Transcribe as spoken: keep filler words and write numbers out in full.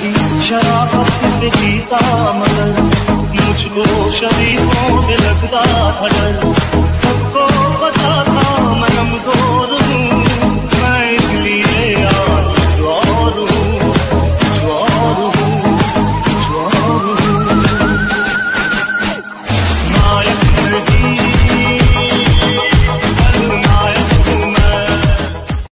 थी शराफत से जीता मगर मुझको शरीफों पे लगता था डर।